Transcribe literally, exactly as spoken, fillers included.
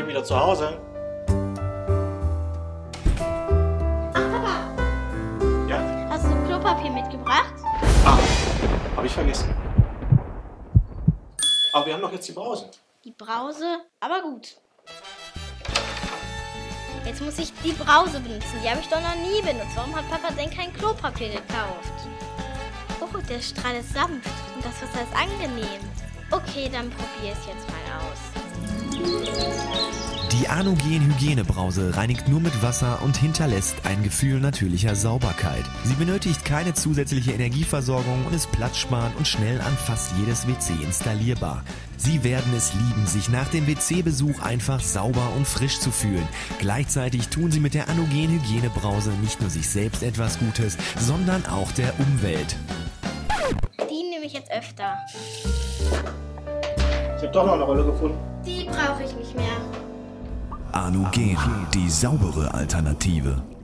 wieder zu Hause. Ach, Papa. Ja? Hast du Klopapier mitgebracht? Ah, habe ich vergessen. Aber wir haben doch jetzt die Brause. Die Brause? Aber gut. Jetzt muss ich die Brause benutzen. Die habe ich doch noch nie benutzt. Warum hat Papa denn kein Klopapier gekauft? Oh, der Strahl ist sanft und das Wasser ist angenehm. Okay, dann probiere ich es jetzt mal aus. Die Anogen-Hygienebrause reinigt nur mit Wasser und hinterlässt ein Gefühl natürlicher Sauberkeit. Sie benötigt keine zusätzliche Energieversorgung und ist platzsparend und schnell an fast jedes W C installierbar. Sie werden es lieben, sich nach dem W C-Besuch einfach sauber und frisch zu fühlen. Gleichzeitig tun Sie mit der Anogen-Hygienebrause nicht nur sich selbst etwas Gutes, sondern auch der Umwelt. Die nehme ich jetzt öfter. Ich habe doch noch eine Rolle gefunden. Die brauche ich nicht mehr. Anogen, die saubere Alternative.